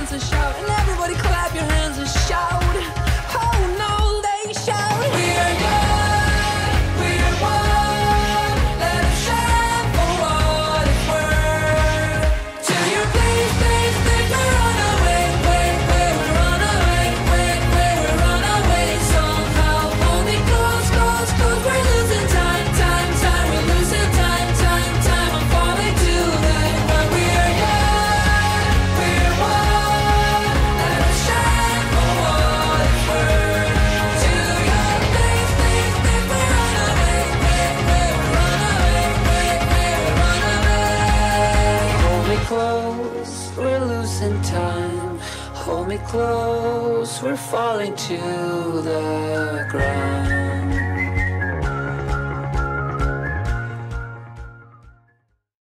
hands and shout, and everybody clap your hands and shout. Oh no, they shout. We are young, we are one. Let us shine for what it's worth. To your place, we're on our way, we're on our way, we're on our way somehow. Hold me close, we're losing time, we're losing time. I'm falling to that one. We are young, we're one. Let us shine for what it's worth. To your place, we're on our way, we're on our way, we're on our way. Hold me close, we're losing time. Hold me close, we're falling to the ground.